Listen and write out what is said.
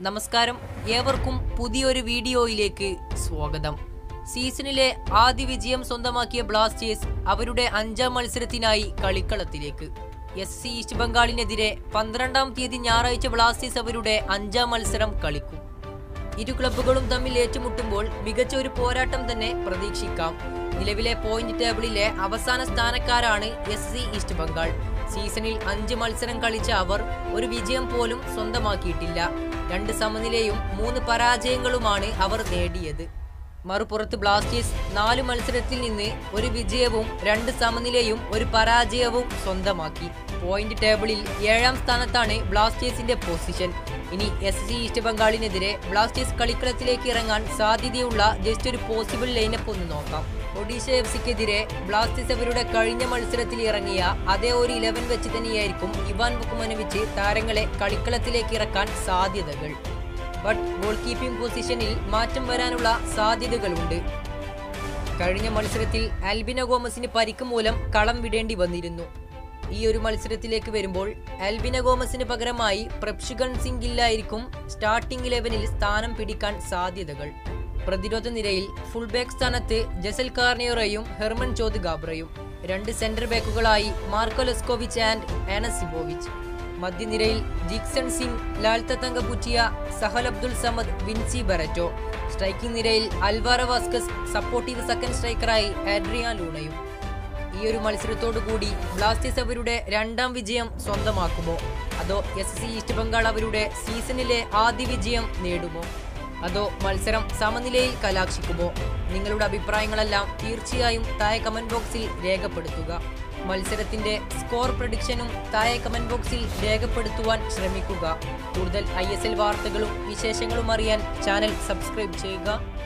നമസ്കാരം, ഏവർക്കും പുതിയൊരു വീഡിയോയിലേക്ക് സ്വാഗതം. സീസണിലെ ആദ്യ വിജയം സ്വന്തമാക്കിയ ബ്ലാസ്റ്റേഴ്സ് അവരുടെ 5ാം മത്സരത്തിനായി കളിക്കളത്തിലേക്ക്. SC ഈസ്റ്റ് ബംഗാളിനെതിരെ 12-ാം തീയതി ഞായറാഴ്ച ബ്ലാസ്റ്റേഴ്സ് അവരുടെ 5ാം മത്സരം കളിക്കും. ഇരു ക്ലബ്ബുകളും തമ്മിൽ ഏറ്റുമുട്ടുമ്പോൾ മികച്ച ഒരു പോരാട്ടം തന്നെ പ്രതീക്ഷിക്കാം. നിലവിലെ പോയിന്റ് ടേബിളിലെ അവസാന സ്ഥാനക്കാരാണ് SC ഈസ്റ്റ് ബംഗാൾ. സീസണിൽ 5 മത്സരം കളിച്ച അവർ ഒരു വിജയം പോലും സ്വന്തമാക്കിയിട്ടില്ല. 2 സമനിലയും 3 പരാജയങ്ങളുമാണ് അവർ നേടിയത്. മറുപുറത്ത് ബ്ലാസ്റ്റേഴ്സ് 4 മത്സരത്തിൽ നിന്ന് ഒരു വിജയവും 2 സമനിലയും 1 പരാജയവും സ്വന്തമാക്കി. പോയിന്റ് ടേബിളിൽ 7ാം സ്ഥാനത്താണ് ബ്ലാസ്റ്റേഴ്സിന്റെ പൊസിഷൻ. ഇനി SC ഈസ്റ്റ് ബംഗാളിനെതിരെ ബ്ലാസ്റ്റേഴ്സ് കളിക്കളത്തിലേക്ക് ഇറങ്ങാൻ സാധ്യതയുള്ള ജസ്റ്റ് ഒരു പോസിബിൾ ലൈനപ്പ് ഒന്ന് നോക്കാം. ഒഡീഷ FCക്കെതിരെ ബ്ലാസ്റ്റേഴ്സ് അവരുടെ കഴിഞ്ഞ മത്സരത്തിൽ ഇറങ്ങിയ അതേ ഒരു 11 വെച്ച് തന്നെയായിരിക്കും ഇവാൻ വുക്കുമനോവിച്ച് താരങ്ങളെ കളിക്കളത്തിലേക്ക് ഇറക്കാൻ സാധ്യതകൾ. ബട്ട് ഗോൾ കീപ്പിംഗ് പൊസിഷനിൽ മാറ്റം വരാനുള്ള സാധ്യതകളുണ്ട്. കഴിഞ്ഞ മത്സരത്തിൽ ആൽബിനോ ഗോമസിന് പരിക്ക് മൂലം കളം വിടേണ്ടി വന്നിരുന്നു. ഈ ഒരു മത്സരത്തിലേക്ക് വരുമ്പോൾ ആൽബിനോ ഗോമസിന് പകരമായി പ്രപ്ഷുഗൺ സിംഗില്ലായിരിക്കും സ്റ്റാർട്ടിംഗ് 11-ൽ സ്ഥാനം പിടിക്കാൻ സാധ്യതകൾ. പ്രതിരോധ നിരയിൽ ഫുൾ ബാക്ക് സ്ഥാനത്ത് ജസൽ കാർണിയറയും ഹെർമൻ ചോദ് ഗാബ്രയും, 2 സെന്റർ ബാക്കുകളായി മാർക്കോ ലെസ്കോവിച്ച് ആൻഡ് ആനസിബോവിച്ച്. മധ്യനിരയിൽ ജിക്സൺ സിംഗ്, ലാൽത്ത തങ്കപുറ്റിയ, സഹൽ അബ്ദുൾ സമദ്, വിൻസി ബെററ്റോ. സ്ട്രൈക്കിംഗ് നിരയിൽ അൽവാരോ വാസ്കസ്, സപ്പോർട്ടീവ് സെക്കൻഡ് സ്ട്രൈക്കറായി ആഡ്രിയാൻ ലൂണയും. ഈ ഒരു മത്സരത്തോടു കൂടി ബ്ലാസ്റ്റേഴ്സ് അവരുടെ 2ാം വിജയം സ്വന്തമാക്കുമോ, അതോ SC ഈസ്റ്റ് ബംഗാൾ അവരുടെ സീസണിലെ ആദ്യ വിജയം നേടുമോ, അതോ മത്സരം സമനിലയിൽ കലാക്ഷിക്കുമോ? നിങ്ങളുടെ അഭിപ്രായങ്ങളെല്ലാം തീർച്ചയായും താഴെ കമന്റ് ബോക്സിൽ രേഖപ്പെടുത്തുക. മത്സരത്തിന്റെ സ്കോർ പ്രഡിക്ഷനും താഴെ കമന്റ് ബോക്സിൽ രേഖപ്പെടുത്തുവാൻ ശ്രമിക്കുക. കൂടുതൽ ISL വാർത്തകളും വിശേഷങ്ങളും അറിയാൻ ചാനൽ സബ്സ്ക്രൈബ് ചെയ്യുക.